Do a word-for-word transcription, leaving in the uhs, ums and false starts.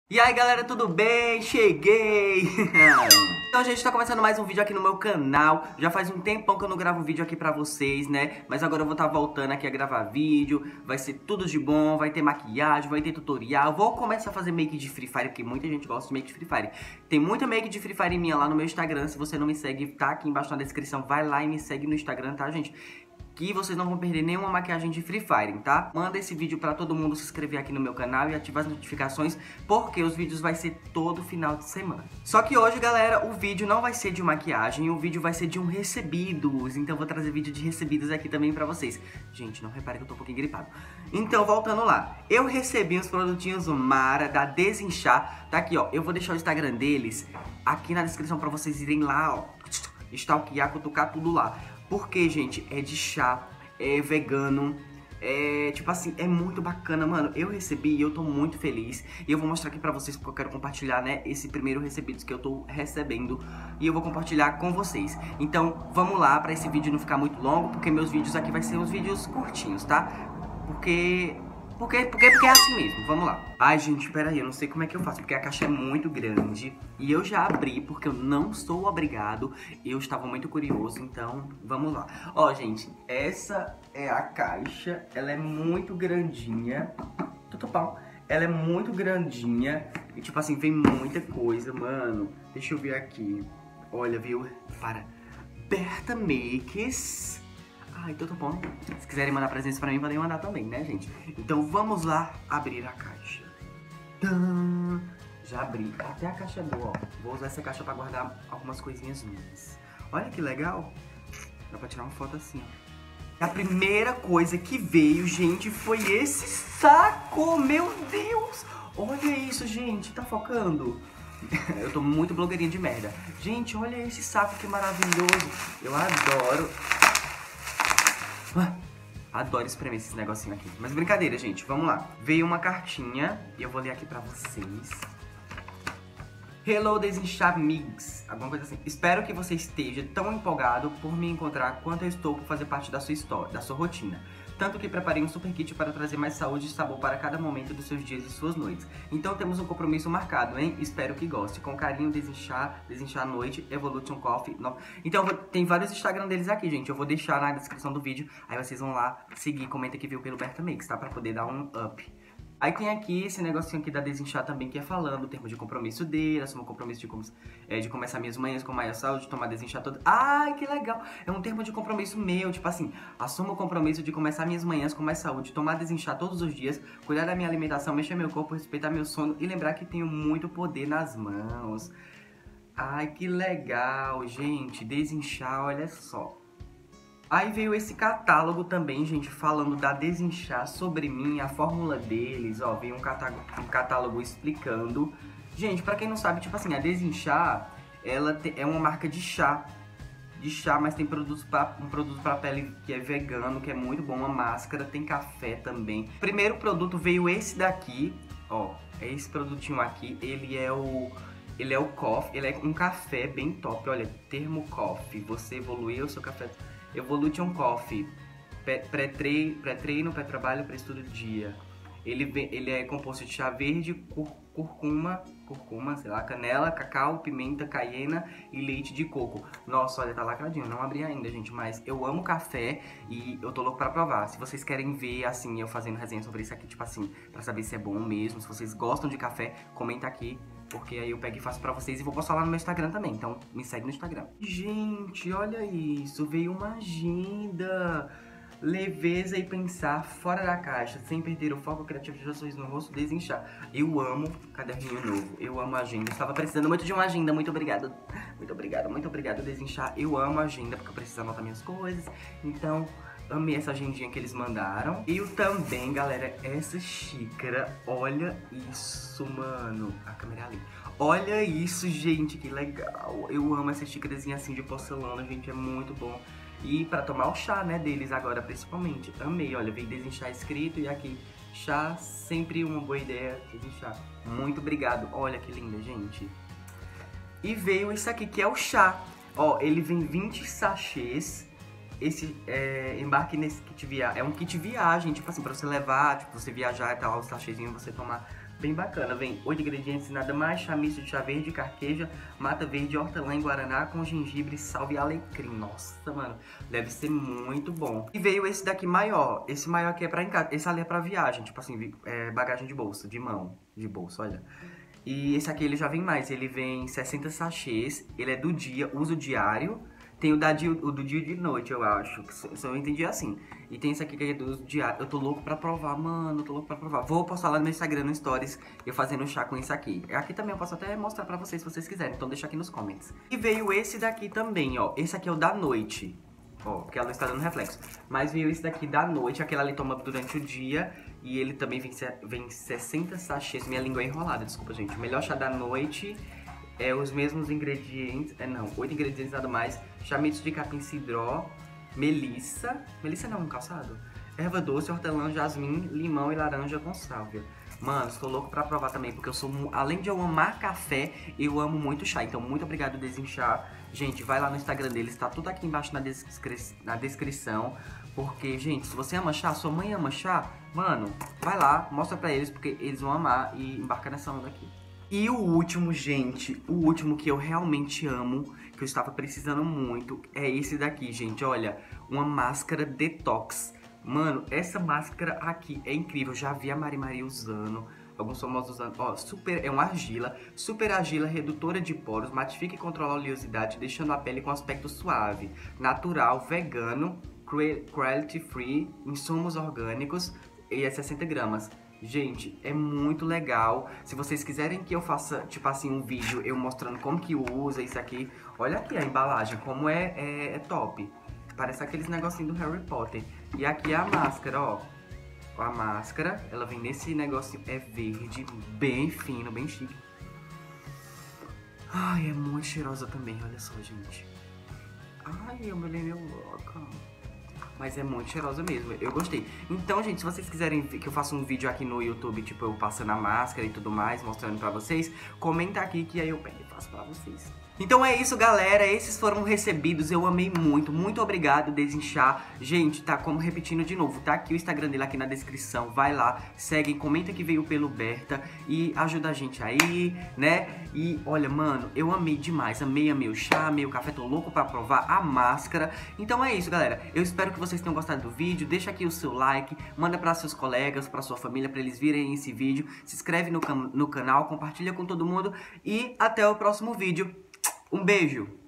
E aí galera, tudo bem? Cheguei! Então gente, tá começando mais um vídeo aqui no meu canal. Já faz um tempão que eu não gravo vídeo aqui pra vocês, né? Mas agora eu vou estar tá voltando aqui a gravar vídeo. Vai ser tudo de bom, vai ter maquiagem, vai ter tutorial. Vou começar a fazer make de Free Fire, porque muita gente gosta de make de Free Fire. Tem muita make de Free Fire minha lá no meu Instagram. Se você não me segue, tá aqui embaixo na descrição. Vai lá e me segue no Instagram, tá gente? Que vocês não vão perder nenhuma maquiagem de Free Fire, tá? Manda esse vídeo pra todo mundo se inscrever aqui no meu canal e ativar as notificações, porque os vídeos vai ser todo final de semana. Só que hoje, galera, o vídeo não vai ser de maquiagem, o vídeo vai ser de um recebidos. Então eu vou trazer vídeo de recebidos aqui também pra vocês. Gente, não repare que eu tô um pouquinho gripado. Então, voltando lá. Eu recebi uns produtinhos Mara da Desinchar. Tá aqui, ó. Eu vou deixar o Instagram deles aqui na descrição pra vocês irem lá, ó. Stalkear, cutucar tudo lá. Porque, gente, é de chá, é vegano, é tipo assim, é muito bacana, mano. Eu recebi e eu tô muito feliz. E eu vou mostrar aqui pra vocês porque eu quero compartilhar, né, esse primeiro recebidos que eu tô recebendo. E eu vou compartilhar com vocês. Então, vamos lá, pra esse vídeo não ficar muito longo, porque meus vídeos aqui vai ser uns vídeos curtinhos, tá? Porque... Porque, porque, porque é assim mesmo, vamos lá. Ai, gente, peraí, eu não sei como é que eu faço, porque a caixa é muito grande. E eu já abri, porque eu não sou obrigado. Eu estava muito curioso, então vamos lá. Ó, gente, essa é a caixa. Ela é muito grandinha. Tutupau. Ela é muito grandinha. E tipo assim, vem muita coisa, mano. Deixa eu ver aqui. Olha, viu? Para. Berta Makes. Ah, então tá bom. Se quiserem mandar presentes pra mim, podem mandar também, né, gente? Então vamos lá abrir a caixa. Tã! Já abri. Até a caixa é boa, ó. Vou usar essa caixa pra guardar algumas coisinhas minhas. Olha que legal. Dá pra tirar uma foto assim, ó. A primeira coisa que veio, gente, foi esse saco. Meu Deus! Olha isso, gente. Tá focando? Eu tô muito blogueirinha de merda. Gente, olha esse saco que maravilhoso. Eu adoro... Adoro espremer esses negocinhos aqui. Mas brincadeira, gente. Vamos lá. Veio uma cartinha e eu vou ler aqui pra vocês. Hello, Desinchar Mix. Alguma coisa assim. Espero que você esteja tão empolgado por me encontrar quanto eu estou por fazer parte da sua história, da sua rotina. Tanto que preparei um super kit para trazer mais saúde e sabor para cada momento dos seus dias e suas noites. Então temos um compromisso marcado, hein? Espero que goste. Com carinho, Desinchar, Desinchar à Noite, Evolution Coffee. No... Então vou... tem vários Instagram deles aqui, gente. Eu vou deixar na descrição do vídeo. Aí vocês vão lá seguir, comenta que viu pelo Berta Makes, tá? Pra poder dar um up. Aí tem aqui esse negocinho aqui da Desinchar também, que é falando o termo de compromisso dele, assumo o compromisso de, com, é, de começar minhas manhãs com maior saúde, tomar Desinchar toda... Ai, que legal! É um termo de compromisso meu, tipo assim, assumo o compromisso de começar minhas manhãs com mais saúde, tomar Desinchar todos os dias, cuidar da minha alimentação, mexer meu corpo, respeitar meu sono e lembrar que tenho muito poder nas mãos. Ai, que legal, gente, Desinchar, olha só. Aí veio esse catálogo também, gente, falando da Desinchar, sobre mim, a fórmula deles, ó, veio um catálogo, um catálogo explicando. Gente, pra quem não sabe, tipo assim, a Desinchar, ela te, é uma marca de chá, de chá, mas tem produtos pra, um produto pra pele que é vegano, que é muito bom, uma máscara, tem café também. Primeiro produto veio esse daqui, ó, é esse produtinho aqui, ele é o... Ele é o coffee, ele é um café bem top, olha, termo coffee, você evoluiu o seu café... Evolution Coffee, pré-treino, pré-treino, pré-trabalho, pré-estudo do dia. Ele, ele é composto de chá verde, cur, curcuma, curcuma, sei lá, canela, cacau, pimenta, caiena e leite de coco. Nossa, olha, tá lacradinho, não abri ainda, gente, mas eu amo café e eu tô louco pra provar. Se vocês querem ver, assim, eu fazendo resenha sobre isso aqui, tipo assim, pra saber se é bom mesmo, se vocês gostam de café, comenta aqui. Porque aí eu pego e faço pra vocês e vou postar lá no meu Instagram também. Então me segue no Instagram. Gente, olha isso. Veio uma agenda. Leveza e pensar fora da caixa, sem perder o foco criativo de ações no rosto, Desinchar. Eu amo caderninho novo. Eu amo agenda. Eu estava precisando muito de uma agenda. Muito obrigado. Muito obrigado, muito obrigado, Desinchar. Eu amo agenda porque eu preciso anotar minhas coisas. Então... amei essa agendinha que eles mandaram. E eu também, galera, essa xícara, olha isso, mano. A câmera ali. Olha isso, gente, que legal. Eu amo essa xícarazinha assim de porcelana, gente, é muito bom. E pra tomar o chá, né, deles agora, principalmente. Amei, olha, veio Desinchar escrito e aqui, chá, sempre uma boa ideia, Desinchar. Muito obrigado. Olha que linda, gente. E veio isso aqui, que é o chá. Ó, ele vem vinte sachês. Esse é, embarque nesse kit viagem. É um kit viagem, tipo assim, pra você levar, tipo, você viajar e tal, os sachêzinhos, você tomar Bem bacana, vem oito ingredientes e nada mais, chá misto de chá verde, carqueja, mata verde, hortelã e guaraná com gengibre, sal e alecrim. Nossa, mano, deve ser muito bom. E veio esse daqui maior, esse maior aqui é pra em casa, esse ali é pra viagem, tipo assim, é, bagagem de bolsa, de mão, de bolsa, olha. E esse aqui ele já vem mais, ele vem sessenta sachês, ele é do dia, uso diário. Tem o, da dia, o do dia e de noite, eu acho, se eu entendi assim. E tem esse aqui que é do uso diário. Eu tô louco pra provar, mano, eu tô louco pra provar. Vou postar lá no meu Instagram, no Stories, eu fazendo chá com esse aqui. Aqui também eu posso até mostrar pra vocês, se vocês quiserem, então deixa aqui nos comments. E veio esse daqui também, ó, esse aqui é o da noite. Ó, porque ela está dando reflexo. Mas veio esse daqui da noite, aquele ali toma durante o dia. E ele também vem, vem sessenta sachês. Minha língua é enrolada, desculpa, gente. O melhor chá da noite é os mesmos ingredientes. É não, oito ingredientes nada mais. Chá misto de capim cidró, melissa. Melissa não, um calçado? Erva doce, hortelã, jasmim, limão e laranja com sálvia. Mano, estou louco pra provar também, porque eu sou, além de eu amar café, eu amo muito chá. Então, muito obrigado, Desinchar. Gente, vai lá no Instagram deles, tá tudo aqui embaixo na, descri na descrição. Porque, gente, se você ama chá, sua mãe ama chá, mano, vai lá, mostra pra eles, porque eles vão amar e embarca nessa onda aqui. E o último, gente, o último que eu realmente amo, que eu estava precisando muito, é esse daqui, gente. Olha, uma máscara detox. Mano, essa máscara aqui é incrível. Eu já vi a Mari Maria usando, alguns famosos usando. Ó, super, é uma argila, super argila, redutora de poros, matifica e controla a oleosidade, deixando a pele com aspecto suave, natural, vegano, cruelty free, insumos orgânicos e é sessenta gramas. Gente, é muito legal. Se vocês quiserem que eu faça, tipo assim, um vídeo eu mostrando como que usa isso aqui, olha aqui a embalagem, como é, é, é top. Parece aqueles negocinhos do Harry Potter. E aqui é a máscara, ó. A máscara, ela vem nesse negocinho, é verde, bem fino, bem chique. Ai, é muito cheirosa também, olha só, gente. Ai, eu me lembro louca. Mas é muito cheirosa mesmo, eu gostei. Então, gente, se vocês quiserem que eu faça um vídeo aqui no YouTube, tipo, eu passando a máscara e tudo mais, mostrando pra vocês, comenta aqui que aí eu pego e faço pra vocês. Então é isso, galera, esses foram recebidos, eu amei muito, muito obrigado, Desinchar. Gente, tá, como repetindo de novo, tá aqui o Instagram dele aqui na descrição, vai lá, segue, comenta que veio pelo Berta e ajuda a gente aí, né? E olha, mano, eu amei demais, amei, amei o chá, amei o café, tô louco pra provar a máscara. Então é isso, galera, eu espero que vocês tenham gostado do vídeo, deixa aqui o seu like, manda pra seus colegas, pra sua família, pra eles virem esse vídeo, se inscreve no, no canal, compartilha com todo mundo e até o próximo vídeo. Um beijo!